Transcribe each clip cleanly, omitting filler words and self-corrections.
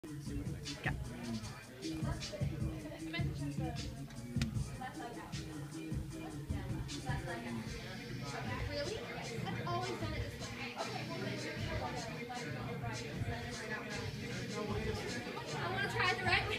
Really? I've always done it this way. I want to try it the right way.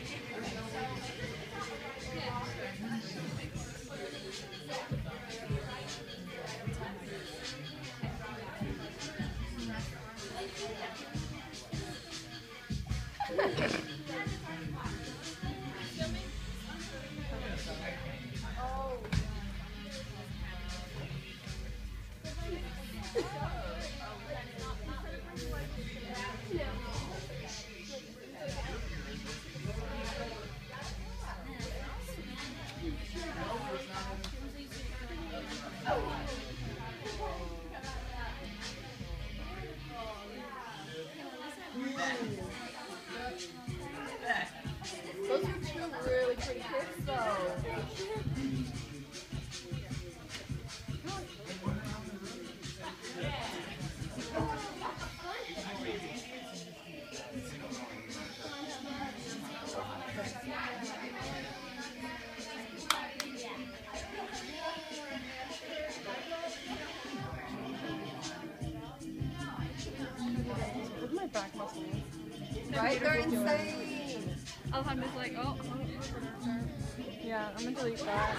Those are two really pretty kids, though. Look at my back muscles. Right? They're insane. Alejandro's like, oh. Yeah, I'm gonna delete that.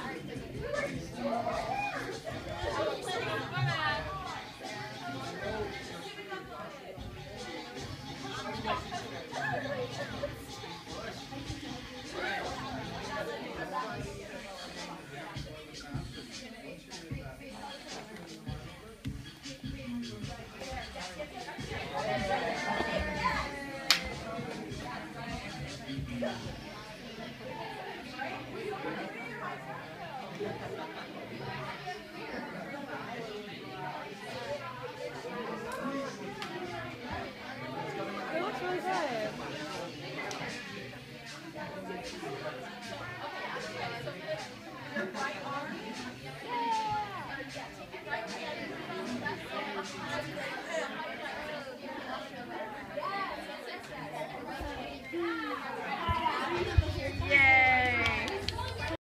It looks really good.